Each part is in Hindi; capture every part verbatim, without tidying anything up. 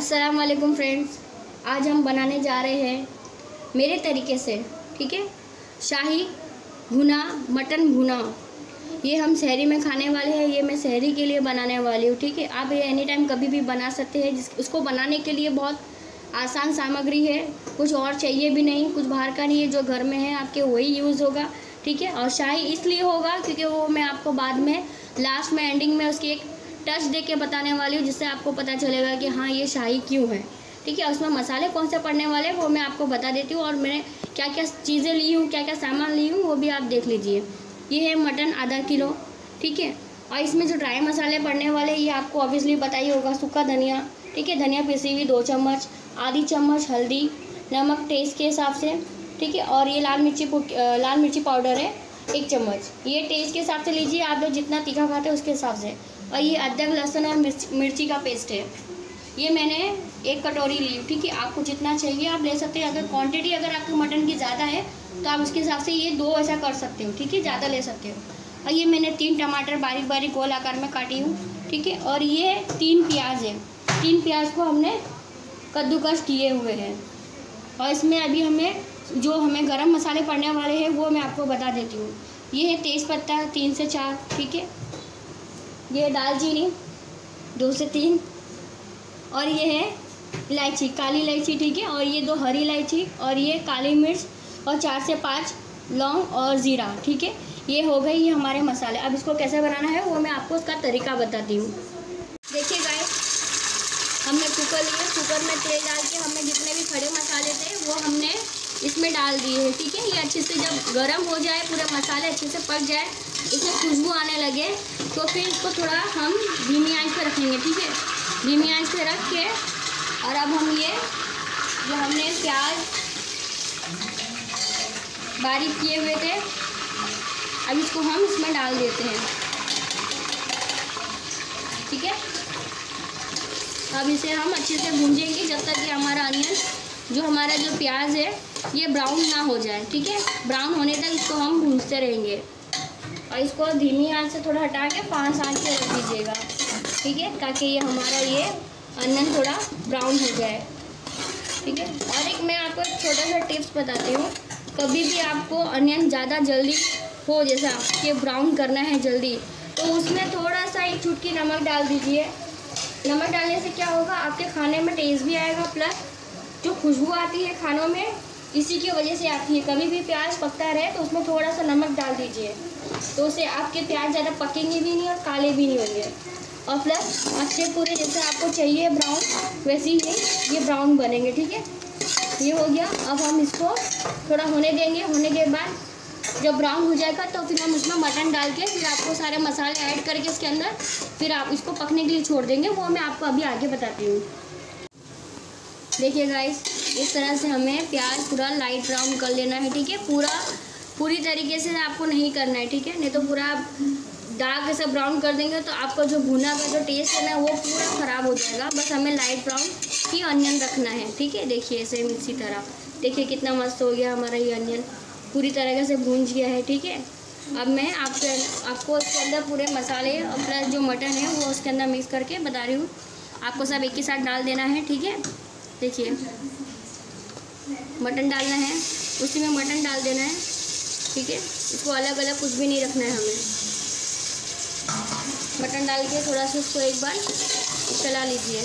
अस्सलाम वालेकुम फ्रेंड्स, आज हम बनाने जा रहे हैं मेरे तरीके से, ठीक है, शाही भुना मटन भुना। ये हम सहरी में खाने वाले हैं। ये मैं सहरी के लिए बनाने वाली हूँ, ठीक है। आप ये एनी टाइम कभी भी बना सकते हैं। जिस उसको बनाने के लिए बहुत आसान सामग्री है, कुछ और चाहिए भी नहीं, कुछ बाहर का नहीं है, जो घर में है आपके वही यूज़ होगा, ठीक है। और शाही इसलिए होगा क्योंकि वो मैं आपको बाद में लास्ट में एंडिंग में उसकी एक टच दे के बताने वाली हूँ, जिससे आपको पता चलेगा कि हाँ ये शाही क्यों है, ठीक है। उसमें मसाले कौन से पड़ने वाले हैं वो मैं आपको बता देती हूँ, और मैंने क्या क्या चीज़ें ली हूँ, क्या क्या सामान ली हूँ वो भी आप देख लीजिए। ये है मटन आधा किलो, ठीक है। और इसमें जो ड्राई मसाले पड़ने वाले ये आपको ऑब्वियसली पता ही होगा। सूखा धनिया, ठीक है, धनिया पिसी हुई दो चम्मच, आधी चम्मच हल्दी, नमक टेस्ट के हिसाब से, ठीक है। और ये लाल मिर्ची लाल मिर्ची पाउडर है एक चम्मच, ये टेस्ट के हिसाब से लीजिए, आप लोग जितना तीखा खाते हैं उसके हिसाब से। और ये अदरक लहसुन और मिर्च मिर्ची का पेस्ट है, ये मैंने एक कटोरी ली, ठीक है। आपको जितना चाहिए आप ले सकते हैं। अगर क्वांटिटी अगर आपके मटन की ज़्यादा है तो आप उसके हिसाब से ये दो ऐसा कर सकते हो, ठीक है, ज़्यादा ले सकते हो। और ये मैंने तीन टमाटर बारीक बारीक गोल आकार में काटी हूँ, ठीक है। और ये तीन प्याज है, तीन प्याज को हमने कद्दूकस किए हुए हैं। और इसमें अभी हमें जो हमें गरम मसाले पड़ने वाले हैं वो मैं आपको बता देती हूँ। ये है तेज़पत्ता तीन से चार, ठीक है। ये दालचीनी दो से तीन, और ये है इलायची, काली इलायची, ठीक है। और ये दो हरी इलायची, और ये काली मिर्च, और चार से पाँच लौंग और ज़ीरा, ठीक है। ये हो गए ये हमारे मसाले। अब इसको कैसे बनाना है वो मैं आपको उसका तरीका बताती हूँ। देखिए गाइस, हमने कुकर लिए, कुकर में तेल डाल के हमने जितने भी खड़े मसाले थे वो हमने इसमें डाल दिए हैं, ठीक है। ये अच्छे से जब गर्म हो जाए, पूरे मसाले अच्छे से पक जाए, इसमें खुशबू आने लगे, तो फिर इसको थोड़ा हम धीमी आंच पे रखेंगे, ठीक है। धीमी आंच पे रख के और अब हम ये जो हमने प्याज बारीक किए हुए थे अब इसको हम इसमें डाल देते हैं, ठीक है। अब इसे हम अच्छे से भूंजेंगे जब तक कि हमारा अनियन, जो हमारा जो प्याज है ये ब्राउन ना हो जाए, ठीक है। ब्राउन होने तक इसको हम भूनते रहेंगे, और इसको धीमी आंच से थोड़ा हटा के पाँच आंच पे रख दीजिएगा, ठीक है, ताकि ये हमारा ये अनियन थोड़ा ब्राउन हो जाए, ठीक है। और एक मैं आपको एक छोटा सा टिप्स बताती हूँ। कभी भी आपको अनियन ज़्यादा जल्दी हो, जैसा कि ब्राउन करना है जल्दी, तो उसमें थोड़ा सा एक चुटकी नमक डाल दीजिए। नमक डालने से क्या होगा, आपके खाने में टेस्ट भी आएगा, प्लस जो खुशबू आती है खानों में इसी की वजह से आती है। कभी भी प्याज पकता रहे तो उसमें थोड़ा सा नमक डाल दीजिए, तो उससे आपके प्याज ज़्यादा पकेंगे भी नहीं और काले भी नहीं होंगे, और प्लस अच्छे पूरे जैसे आपको चाहिए ब्राउन वैसे ही ये ब्राउन बनेंगे, ठीक है। ये हो गया। अब हम इसको थोड़ा होने देंगे। होने के बाद जब ब्राउन हो जाएगा तो फिर हम उसमें मटन डाल के फिर आपको सारे मसाले ऐड करके इसके अंदर फिर आप इसको पकने के लिए छोड़ देंगे, वो मैं आपको अभी आगे बताती हूँ। देखिए गाइस, इस तरह से हमें प्याज पूरा लाइट ब्राउन कर लेना है, ठीक है। पूरा पूरी तरीके से आपको नहीं करना है, ठीक है, नहीं तो पूरा डार्क ऐसा ब्राउन कर देंगे तो आपका जो भुना का जो टेस्ट है ना वो पूरा ख़राब हो जाएगा। बस हमें लाइट ब्राउन ही अनियन रखना है, ठीक है। देखिए ऐसे इसी तरह, देखिए कितना मस्त हो गया हमारा ये अनियन, पूरी तरीके से भून गया है, ठीक है। अब मैं आपके आपको उसके अंदर पूरे मसाले और प्लस जो मटन है वो उसके अंदर मिक्स करके बता रही हूँ। आपको सब एक ही साथ डाल देना है, ठीक है। देखिए मटन डालना है, उसी में मटन डाल देना है, ठीक है। इसको अलग अलग कुछ भी नहीं रखना है हमें। मटन डाल के थोड़ा सा उसको एक बार चला लीजिए,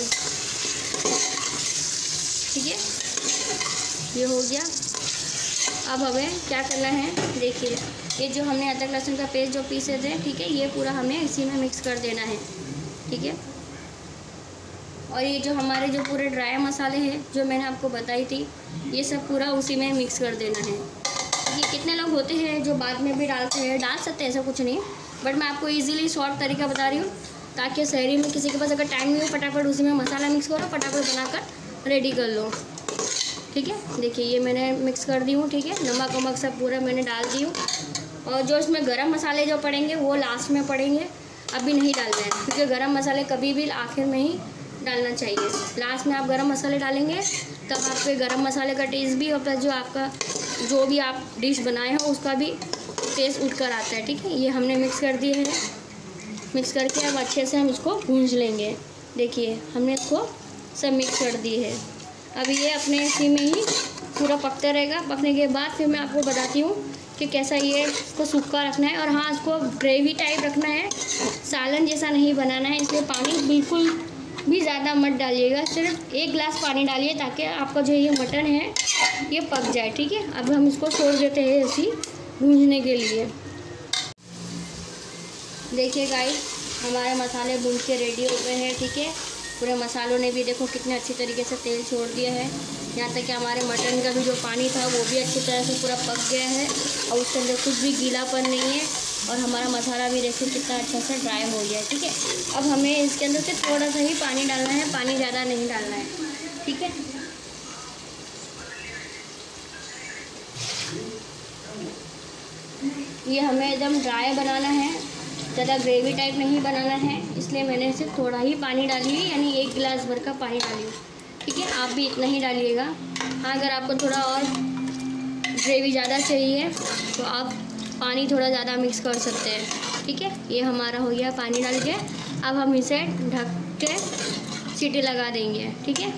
ठीक है। ये हो गया। अब हमें क्या करना है, देखिए ये जो हमने अदरक लहसुन का पेस्ट जो पीसे थे, ठीक है, ये पूरा हमें इसी में मिक्स कर देना है, ठीक है। और ये जो हमारे जो पूरे ड्राई मसाले हैं जो मैंने आपको बताई थी, ये सब पूरा उसी में मिक्स कर देना है। ये कितने लोग होते हैं जो बाद में भी डालते हैं, डाल सकते हैं, ऐसा कुछ नहीं, बट मैं आपको इजीली शॉर्ट तरीका बता रही हूँ, ताकि शहरी में किसी के पास अगर टाइम नहीं हो, फटाफट उसी में मसाला मिक्स करो, फटाफट बनाकर रेडी कर लो, ठीक है। देखिए ये मैंने मिक्स कर दी हूँ, ठीक है। नमक वमक सब पूरा मैंने डाल दी हूँ, और जो इसमें गरम मसाले जो पड़ेंगे वो लास्ट में पड़ेंगे, अभी नहीं डालना है, क्योंकि गरम मसाले कभी भी आखिर में ही डालना चाहिए। लास्ट में आप गरम मसाले डालेंगे तब आपके गरम मसाले का टेस्ट भी और प्लस जो आपका जो भी आप डिश बनाए हो उसका भी टेस्ट उठ कर आता है, ठीक है। ये हमने मिक्स कर दिए हैं। मिक्स करके अब अच्छे से हम इसको भूंज लेंगे। देखिए हमने इसको सब मिक्स कर दी है। अब ये अपने इसी में ही पूरा पकता रहेगा। पकने के बाद फिर मैं आपको बताती हूँ कि कैसा ये इसको सूखा रखना है। और हाँ, इसको ग्रेवी टाइप रखना है, सालन जैसा नहीं बनाना है। इसलिए पानी बिल्कुल भी ज़्यादा मत डालिएगा, सिर्फ एक गिलास पानी डालिए ताकि आपका जो ये मटन है ये पक जाए। ठीक है, अब हम इसको छोड़ देते हैं ऐसी भूनने के लिए। देखिए गाइस, हमारे मसाले भून के रेडी हो गए हैं। ठीक है, पूरे मसालों ने भी देखो कितने अच्छी तरीके से तेल छोड़ दिया है। यहाँ तक कि हमारे मटन का भी जो पानी था वो भी अच्छी तरह से पूरा पक गया है और उसके अंदर कुछ भी गीलापन नहीं है। और हमारा मसाला भी देखो कितना अच्छा से ड्राई हो गया है। ठीक है, अब हमें इसके अंदर से थोड़ा सा ही पानी डालना है, पानी ज़्यादा नहीं डालना है। ठीक है, ये हमें एकदम ड्राई बनाना है, ज़्यादा ग्रेवी टाइप नहीं बनाना है। इसलिए मैंने सिर्फ थोड़ा ही पानी डाली है, यानी एक गिलास भर का पानी डाली। ठीक है, आप भी इतना ही डालिएगा। हाँ, अगर आपको थोड़ा और ग्रेवी ज़्यादा चाहिए तो आप पानी थोड़ा ज़्यादा मिक्स कर सकते हैं। ठीक है, ये हमारा हो गया पानी डाल के। अब हम इसे ढक के सीटी लगा देंगे। ठीक है,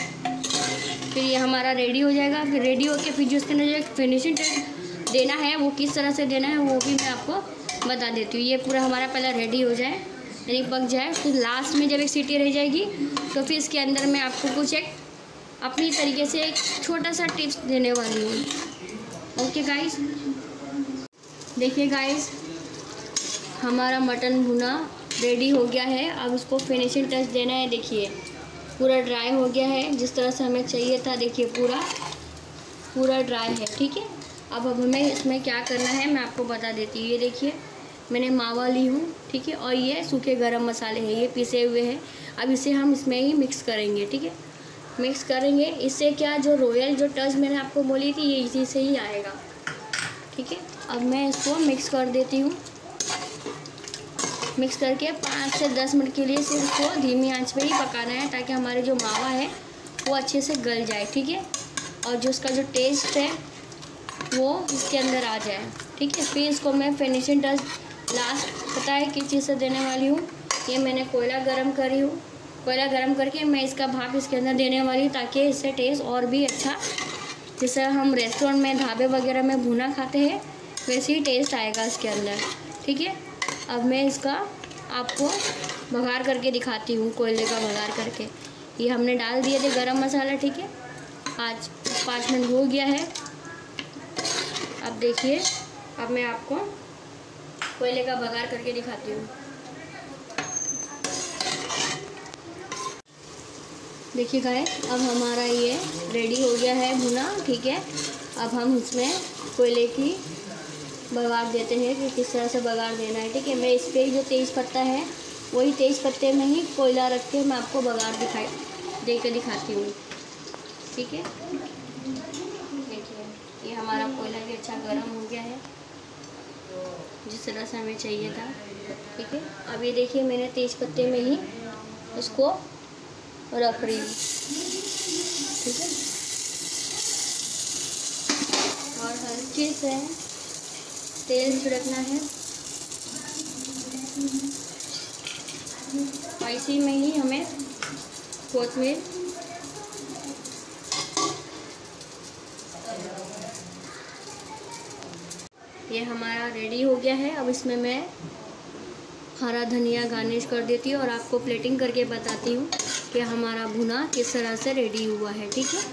फिर ये हमारा रेडी हो जाएगा। फिर रेडी होके फिर जो उसके अंदर जो फिनिशिंग देना है वो किस तरह से देना है वो भी मैं आपको बता देती हूँ। ये पूरा हमारा पहले रेडी हो जाए, यानी पक जाए, फिर लास्ट में जब एक सीटी रह जाएगी तो फिर इसके अंदर मैं आपको कुछ एक अपनी तरीके से एक छोटा सा टिप्स देने वाली हूँ। ओके गाइस, देखिए गाइस, हमारा मटन भुना रेडी हो गया है। अब इसको फिनिशिंग टच देना है। देखिए पूरा ड्राई हो गया है, जिस तरह से हमें चाहिए था। देखिए पूरा पूरा ड्राई है। ठीक है, अब अब हमें इसमें क्या करना है मैं आपको बता देती हूँ। ये देखिए मैंने मावा ली हूँ। ठीक है, और ये सूखे गरम मसाले हैं, ये पिसे हुए हैं। अब इसे हम इसमें ही मिक्स करेंगे। ठीक है, मिक्स करेंगे, इससे क्या जो रॉयल जो टच मैंने आपको बोली थी ये इसी से ही आएगा। ठीक है, अब मैं इसको मिक्स कर देती हूँ। मिक्स करके पाँच से दस मिनट के लिए सिर्फ इसको धीमी आंच पे ही पकाना है ताकि हमारे जो मावा है वो अच्छे से गल जाए। ठीक है, और जो उसका जो टेस्ट है वो इसके अंदर आ जाए। ठीक है, फिर इसको मैं फिनिशिंग टच लास्ट पता है किस चीज़ से देने वाली हूँ। ये मैंने कोयला गरम करी हूँ, कोयला गरम करके मैं इसका भाप इसके अंदर देने वाली हूँ ताकि इससे टेस्ट और भी अच्छा, जैसे हम रेस्टोरेंट में ढाबे वगैरह में भुना खाते हैं वैसे ही टेस्ट आएगा इसके अंदर। ठीक है, अब मैं इसका आपको बघार करके दिखाती हूँ, कोयले का बघार करके। ये हमने डाल दिए थे गरम मसाला। ठीक है, आज पाँच मिनट हो गया है। अब देखिए, अब मैं आपको कोयले का बघार करके दिखाती हूँ। देखिए गाइस, अब हमारा ये रेडी हो गया है भुना। ठीक है, अब हम इसमें कोयले की बघार देते हैं कि किस तरह से बघार देना है। ठीक है, मैं इस पर जो तेज़ पत्ता है वही तेज़ पत्ते में ही कोयला रख के मैं आपको बघार दिखाई दे के दिखाती हूँ। ठीक है, देखिए ये हमारा कोयला भी अच्छा गर्म हो गया है जिस तरह से हमें चाहिए था। ठीक है, अब ये देखिए मैंने तेज़ पत्ते में ही उसको रख रही हूँ। ठीक है, और हल्के से तेल छिड़कना है, इसी में ही हमें कोथिमीर ये हमारा रेडी हो गया है। अब इसमें मैं हरा धनिया गार्निश कर देती हूँ और आपको प्लेटिंग करके बताती हूँ कि हमारा भुना किस तरह से रेडी हुआ है। ठीक है,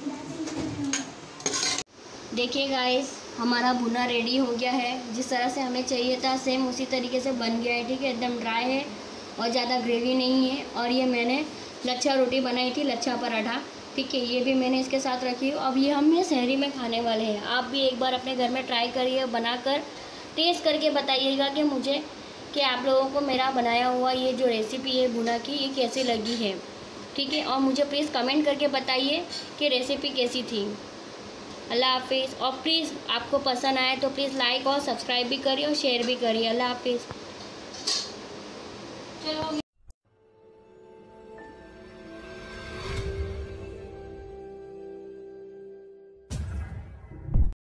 देखिए गाइस, हमारा भुना रेडी हो गया है। जिस तरह से हमें चाहिए था सेम उसी तरीके से बन गया है। ठीक है, एकदम ड्राई है और ज़्यादा ग्रेवी नहीं है। और ये मैंने लच्छा रोटी बनाई थी, लच्छा पराठा। ठीक है, ये भी मैंने इसके साथ रखी हूँ। अब ये हम ये शहरी में खाने वाले हैं। आप भी एक बार अपने घर में ट्राई करिए, बनाकर टेस्ट करके बताइएगा कि मुझे कि आप लोगों को मेरा बनाया हुआ ये जो रेसिपी है भुना की ये कैसी लगी है। ठीक है, और मुझे प्लीज़ कमेंट करके बताइए कि रेसिपी कैसी थी। अल्लाह हाफिज़। और प्लीज़ आपको पसंद आए तो प्लीज़ लाइक और सब्सक्राइब भी करिए और शेयर भी करिए। अल्लाह हाफिज़। चलो।